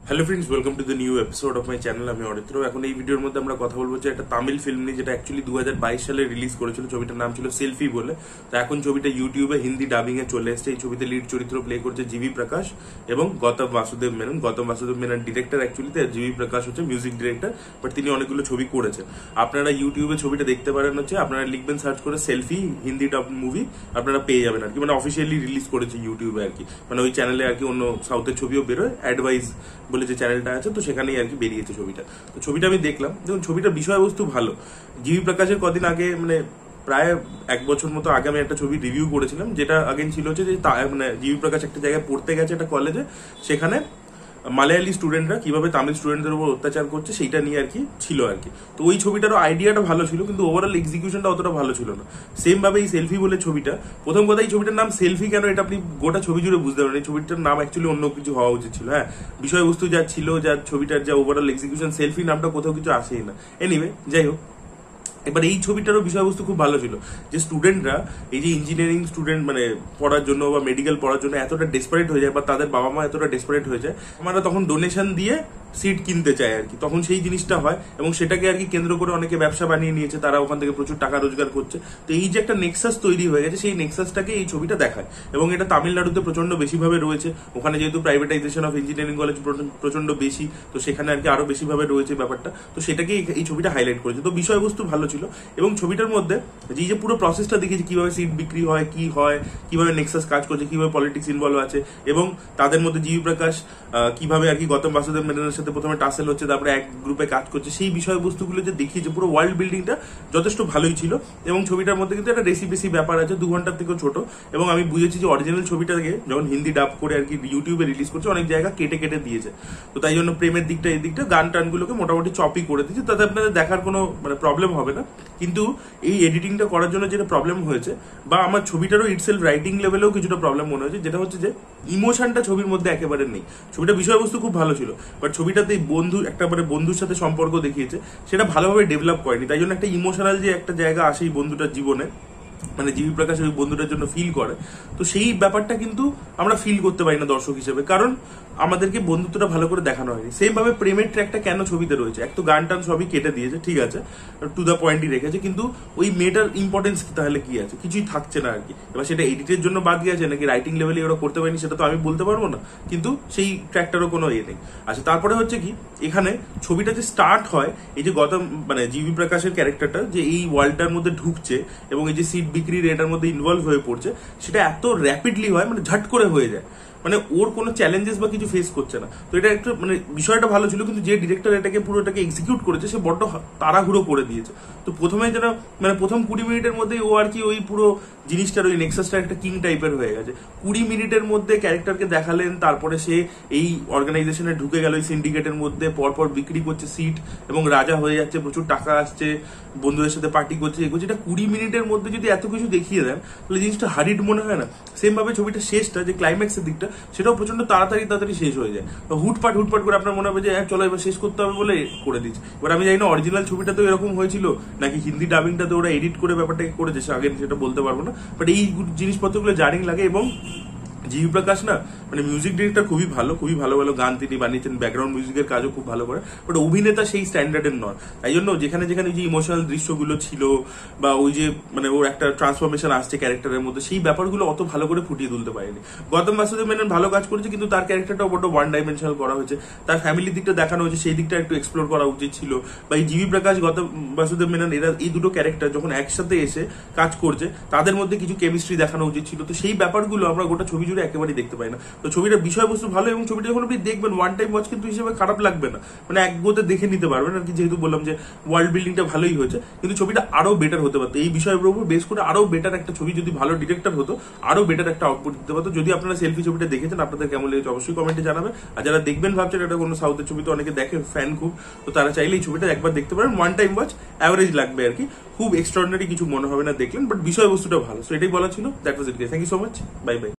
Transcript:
Hello friends, welcome to the new episode of my channel. আমি অরিত্র। এখন এই ভিডিওর মধ্যে আমরা কথা বলবো যে একটা তামিল ফিল্ম নিয়ে, যেটা অ্যাকচুয়ালি 2022 সালে রিলিজ করেছিল। ছবিটার নাম ছিল সেলফি বলে। তো এখন ছবিটা ইউটিউবে হিন্দি ডাবিং এ চলে এসেছে। এই ছবিতে লিড চরিত্র প্লে করছে জিভি প্রকাশ এবং গৌতম বাসুদেব মেনন। গৌতম বাসুদেব মেনন ডিরেক্টর অ্যাকচুয়ালি, জিভি প্রকাশ হচ্ছে মিউজিক ডিরেক্টর, বাট তিনি অনেকগুলো ছবি করেছেন। আপনারা ইউটিউবে ছবিটা দেখতে পারেন, হচ্ছে আপনারা লিখবেন সার্চ করে সেলফি হিন্দি ডাব মুভি, আপনারা পেয়ে যাবেন আর কি। মানে অফিসিয়ালি রিলিজ করেছে ইউটিউবে আর কি। মানে ওই চ্যানেলে আর কি অন্য সাউথের ছবিও বেরোয়, অ্যাডভাইস বলে যে চ্যানেলটা আছে, তো সেখানেই আর কি বেরিয়েছে ছবিটা। তো ছবিটা আমি দেখলাম, দেখুন ছবিটার বিষয়বস্তু ভালো। জিভি প্রকাশের কদিন আগে, মানে প্রায় এক বছর মতো আগে আমি একটা ছবি রিভিউ করেছিলাম, যেটা আগেন ছিল হচ্ছে যে মানে জিভি প্রকাশ একটা জায়গায় পড়তে গেছে, একটা কলেজে, সেখানে মালায়ালি স্টুডেন্টরা কিভাবে তামিল স্টুডেন্টদের উপর অত্যাচার করছে সেইটা নিয়ে আর কি ছিল আর কি। তো ওই ছবিটারও আইডিয়াটা ভালো ছিল, কিন্তু ওভারঅল এক্সিকিউশনটা অতটা ভালো ছিল না। সেম ভাবে এই সেলফি বলে ছবিটা, প্রথম কথা এই ছবিটার নাম সেলফি কেন, এটা আপনি গোটা ছবি জুড়ে বুঝতে পারেন। এই ছবিটার নাম অ্যাকচুয়ালি অন্য কিছু হওয়া উচিত ছিল। হ্যাঁ, বিষয়বস্তু যা ছিল, যা ছবিটার যা ওভারঅল এক্সিকিউশন, সেলফি নামটা কোথাও কিছু আসেই না। এনিওয়ে, যাই হোক, এবার এই ছবিটারও বিষয়বস্তু খুব ভালো ছিল, যে স্টুডেন্টরা এই যে ইঞ্জিনিয়ারিং স্টুডেন্ট মানে পড়ার জন্য বা মেডিকেল পড়ার জন্য এতটা ডেসপারেট হয়ে যায়, বা তাদের বাবা মা এতটা ডেসপারেট হয়ে যায়, আমরা তখন ডোনেশন দিয়ে সিট কিনতে চায় আর কি। তখন সেই জিনিসটা হয় এবং সেটাকে আর কি কেন্দ্র করে অনেকে ব্যবসা বানিয়ে নিয়েছে, তারা ওখান থেকে প্রচুর টাকা রোজগার করছে। তো এই যে একটা নেক্সাস তৈরি হয়ে গেছে, সেই নেক্সাসটাকে এই ছবিটা দেখায়। এবং এটা তামিলনাড়ুতে প্রচন্ড বেশিভাবে রয়েছে। ওখানে যেহেতু প্রাইভেটাইজেশন অফ ইঞ্জিনিয়ারিং কলেজ প্রচন্ড বেশি, তো সেখানে আর কি আরো বেশিভাবে রয়েছে ব্যাপারটা। তো সেটাকে এই ছবিটা হাইলাইট করেছে। তো বিষয়বস্তু ভালো ছিল এবং ছবিটার মধ্যে যে পুরো প্রসেসটা দেখেছি, কিভাবে সিট বিক্রি হয়, কি হয়, কিভাবে নেক্সাস কাজ করছে, কিভাবে পলিটিক্স ইনভলভ আছে, এবং তাদের মধ্যে জিভি প্রকাশ কিভাবে আর কি গৌতম বাসুদেব মেননের সাথে প্রথমে টাসেল হচ্ছে, তারপরে এক গ্রুপে কাজ করছে, সেই বিষয়বস্তুগুলো যে দেখিয়েছে, পুরো ওয়ার্ল্ড বিল্ডিংটা যথেষ্ট ভালোই ছিল। এবং ছবিটার মধ্যে কিন্তু একটা রেসি ব্যাপার আছে, 2 ঘন্টার থেকেও ছোট। এবং আমি বুঝেছি যে অরিজিনাল ছবিটাকে যখন হিন্দি ডাব করে আর কি ইউটিউবে রিলিজ করছে, অনেক জায়গা কেটে কেটে দিয়েছে। তো তাই জন্য প্রেমের দিকটা, এই দিকটা, গান টানগুলোকে মোটামুটি চপি করে দিয়েছে, তাতে আপনাদের দেখার কোনো মানে প্রবলেম হবে না। কিন্তু এই এডিটিংটা করার জন্য যেটা প্রবলেম হয়েছে, বা আমার ছবিটারও ইটসেলফ রাইটিং লেভেলেও কিছুটা প্রবলেম মনে হয়েছে, যেটা হচ্ছে যে ইমোশনটা ছবির মধ্যে একেবারে নেই। ছবিটা বিষয়বস্তু খুব ভালো ছিল, বাট ছবিটাতে বন্ধু একটা মানে বন্ধুর সাথে সম্পর্ক দেখিয়েছে, সেটা ভালোভাবে ডেভেলপ করেনি। তাই জন্য একটা ইমোশনাল যে একটা জায়গা আসে এই বন্ধুটার জীবনে, মানে জিভি প্রকাশ ওই বন্ধুটার জন্য ফিল করে, তো সেই ব্যাপারটা কিন্তু আমরা ফিল করতে পারি না দর্শক হিসেবে, কারণ আমাদেরকে বন্ধুত্বটা ভালো করে দেখানো হয়নি। সেম ভাবে প্রেমের ট্র্যাকটা কেন ছবিতে রয়েছে, এক তো গান টান সবই কেটে দিয়েছে, ঠিক আছে, টু দা পয়েন্টই রেখেছে, কিন্তু ওই মেয়েটার ইম্পর্টেন্স তাহলে কি আছে, কিছুই থাকছে না আর কি। এবার সেটা এডিটের জন্য বাদ গিয়েছে নাকি রাইটিং লেভেলে ওরা করতে পারেনি, সেটা তো আমি বলতে পারবো না, কিন্তু সেই ট্র্যাকটারও কোনো ইয়ে নেই। আচ্ছা, তারপরে হচ্ছে কি, এখানে ছবিটা যে স্টার্ট হয়, এই যে গৌতম মানে জিভি প্রকাশের ক্যারেক্টারটা যে এই ওয়ার্ল্ডটার মধ্যে ঢুকছে এবং এই যে সিট বিক্রির এটার মধ্যে ইনভলভ হয়ে পড়ছে, সেটা এত র্যাপিডলি হয়, মানে ঝট করে হয়ে যায়, মানে ওর কোনো চ্যালেঞ্জেস বা কিছু ফেস করছে না। তো এটা একটু মানে বিষয়টা ভালো ছিল, কিন্তু যে ডিরেক্টর এটাকে পুরোটাকে এক্সিকিউট করেছে, সে বড্ড তাড়াহুড়ো করে দিয়েছে। তো প্রথমে যেন মানে প্রথম 20 মিনিটের মধ্যে ও আর কি ওই পুরো জিনিসটার ওই নেক্সাসটা একটা কিং টাইপের হয়ে গেছে। 20 মিনিটের মধ্যে ক্যারেক্টারকে দেখালেন, তারপরে সে এই অর্গানাইজেশনে ঢুকে গেল, ওই সিন্ডিকেটের মধ্যে পরপর বিক্রি করছে সিট এবং রাজা হয়ে যাচ্ছে, প্রচুর টাকা আসছে, বন্ধুদের সাথে পার্টি করছে, এগোচ্ছে। এটা 20 মিনিটের মধ্যে যদি এত কিছু দেখিয়ে দেন, তাহলে জিনিসটা হারিড মনে হয় না? সেম ভাবে ছবিটা শেষটা, যে ক্লাইম্যাক্সের দিকটা, সেটাও প্রচন্ড তাড়াতাড়ি শেষ হয়ে যায়। হুটপাট করে আপনার মনে হবে যে চলো এবার শেষ করতে হবে বলে করে দিচ্ছে। এবার আমি জানি না অরিজিনাল ছবিটা তো এরকম হয়েছিল নাকি হিন্দি ডাবিংটাতে ওরা এডিট করে ব্যাপারটাকে করেছে, আগে সেটা বলতে পারবো না, বাট এই জিনিসপত্রগুলো জার্নিং লাগে। এবং জিভি প্রকাশ না মানে মিউজিক ডিরেক্টর খুবই ভালো ভালো গান তিনি বানিয়েছেন, ব্যাকগ্রাউন্ড মিউজিকের কাজও খুব ভালো করে, বাট অভিনেতা সেই স্ট্যান্ডার্ডের নয়। তাই জন্য যেখানে যে ইমোশনাল দৃশ্যগুলো ছিল, বা ওই যে মানে ওর একটা ট্রান্সফরমেশন আসছে ক্যারেক্টারের মধ্যে, সেই ব্যাপারগুলো অত ভালো করে ফুটিয়ে তুলতে পারেনি। গৌতম বাসুদেব মেনন ভালো কাজ করেছে, কিন্তু তার ক্যারেক্টারটাও বড্ড ওয়ান ডাইমেনশনাল করা হয়েছে। তার ফ্যামিলির দিকটা দেখানো হয়েছে, সেই দিকটা একটু এক্সপ্লোর করা উচিত ছিল। বা এই জিভি প্রকাশ, গৌতম বাসুদেব মেনন, এরা এই দুটো ক্যারেক্টার যখন একসাথে এসে কাজ করছে, তাদের মধ্যে কিছু কেমিস্ট্রি দেখানো উচিত ছিল। তো সেই ব্যাপারগুলো আমরা গোটা ছবি জুড়ে একেবারেই দেখতে পাই না। তো ছবিটার বিষয়বস্তু ভালো, এবং ছবিটা যখন আপনি দেখবেন ওয়ান টাইম ওয়াচ কিন্তু হিসেবে খারাপ লাগবে না, মানে এক গোতে দেখে নিতে পারবেন আর কি। যেহেতু বললাম যে ওয়ার্ল্ড বিল্ডিংটা ভালোই হয়েছে, কিন্তু ছবিটা আরো বেটার হতে পারতো। এই বিষয়ের উপর বেস করে আরো বেটার একটা ছবি, যদি ভালো ডিরেক্টর হতো, আরো বেটার একটা আউটপুট দিতে পারতো। যদি আপনারা সেলফি ছবিটা দেখেছেন, আপনাদের কেমন লেগেছে অবশ্যই কমেন্টে জানাবেন। আর যারা দেখবেন ভাবছেন এটা কোনো সাউথের ছবি, তো অনেকে দেখে ফ্যান খুব, তো তারা চাইলে এই ছবিটা একবার দেখতে পারেন। ওয়ান টাইম ওয়াচ, অ্যাভারেজ লাগবে আর কি, খুব এক্সট্রাঅর্ডিনারি কিছু মনে হবে না দেখলেন, বাট বিষয়বস্তুটা ভালো। সো এটাই বলা ছিল। That was it guys, thank you so much, bye by.